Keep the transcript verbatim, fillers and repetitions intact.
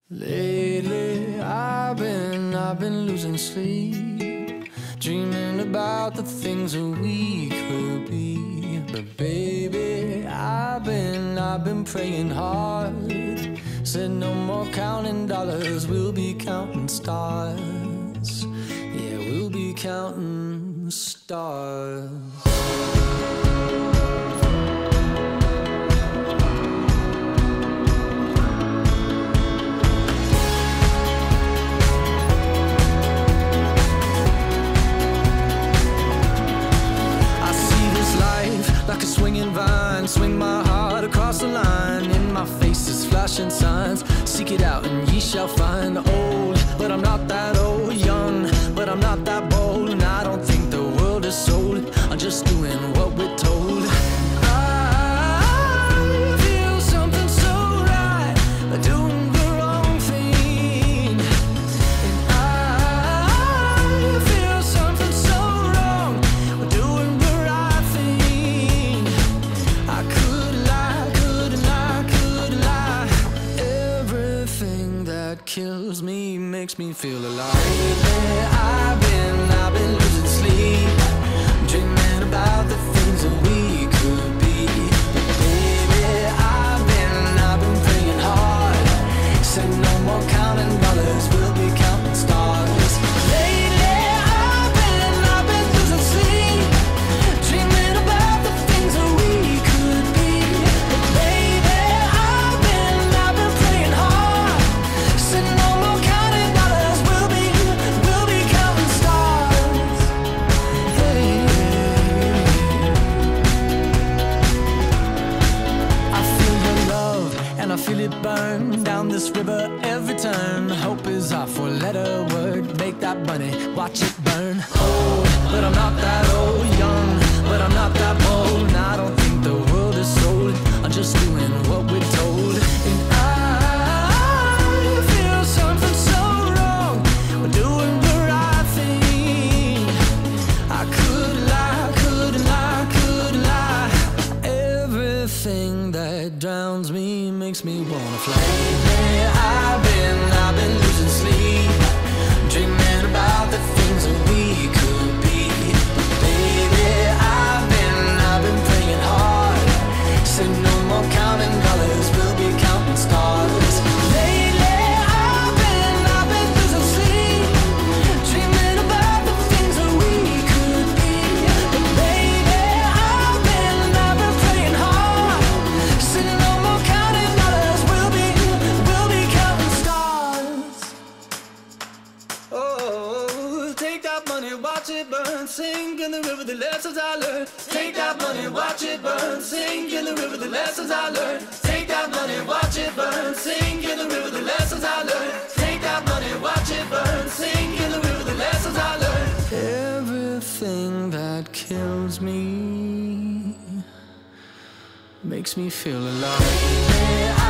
Lately, I've been, I've been losing sleep, dreaming about the things that we could be. But baby, I've been, I've been praying hard. Said no more counting dollars, we'll be counting stars. Yeah, we'll be counting stars. Like a swinging vine, swing my heart across the line. In my face is flashing signs. Seek it out and ye shall find. Old, but I'm not that old. Young, but I'm not that bold. And I don't think the world is sold. I'm just doing what we're told. I feel something so right, doing the wrong thing. And I feel something so wrong, doing the right thing. I could lie, could lie, could lie. Everything that kills me makes me feel alive. Lately, I've been, I've been losing sleep, dreaming about the things that we could be. Baby, I've been, I've been praying hard. Said no more counting dollars, we'll be counting stars. Lately, I've been, I've been losing sleep, dreaming about the things that we could be. Baby, I've been, I've been praying hard. Said no more counting dollars, we'll be, we'll be counting stars. Hey. I feel your love and I feel it burn down this river every turn. Hope is our four-letter word. Make that money, watch it burn. Old, but I'm not that old. Young, but I'm not that bold. And I don't think the world is sold. I'm just doing what we're told. And I feel something so wrong. We're doing the right thing. I could lie, could lie, could lie. Everything that drowns me makes me wanna fly. Lately, I've been, I've been losing sleep, dreaming about the things that we could be. But baby, I've been, I've been praying hard. Said no more counting dollars, we'll be counting stars. Lately, I've been, I've been losing sleep, dreaming about the things that we could be. But baby, I've been, I've been praying hard. Said no more counting dollars, we'll be, we'll be counting stars. Oh, take that money, watch it burn, sink in the river, the lessons I learned. Take that money, watch it burn, sink in the river, the lessons I learned. Take that money, watch it burn, sink in the river, the lessons I learned. Take that money, watch it burn, sink in the river, the lessons I learned. Everything that kills me makes me feel alive.